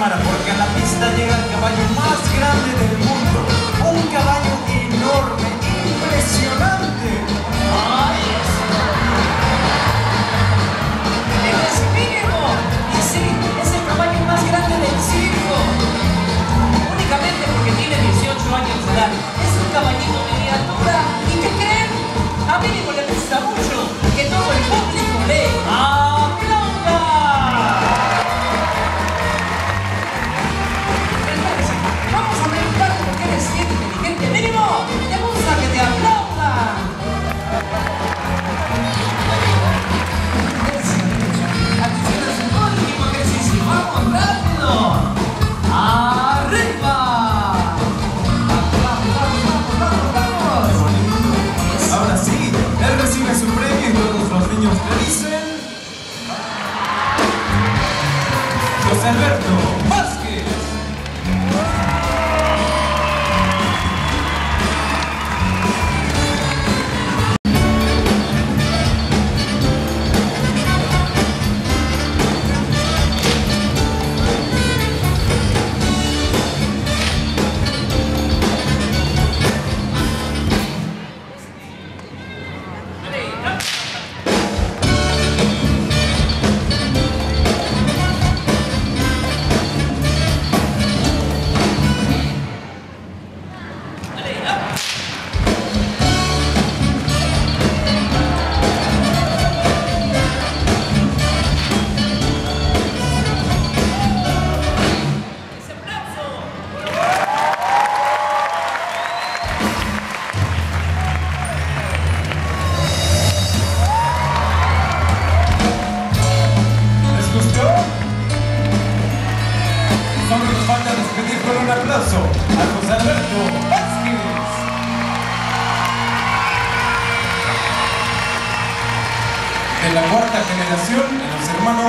emocionar porque a la pista llega el caballo más grande del mundo. Un caballo enorme, impresionante. ¡Ay! ¡Él es mínimo! Y sí, es el caballo más grande del circo. Únicamente porque tiene 18 años de edad. Es un caballito miniatura. ¿Y qué creen? A Mínimo le gusta mucho que todo el público le aplauda. Entonces, vamos a preguntar porque eres bien inteligente. Mínimo, te gusta que te aplaudan. Atención a su último ejercicio. ¡Vamos rápido! ¡Arriba! Ahora sí, él recibe su premio y todos los niños le dicen... José Alberto Vazquez. Solo nos falta despedir con un aplauso a José Alberto Vazquez. De la cuarta generación, los hermanos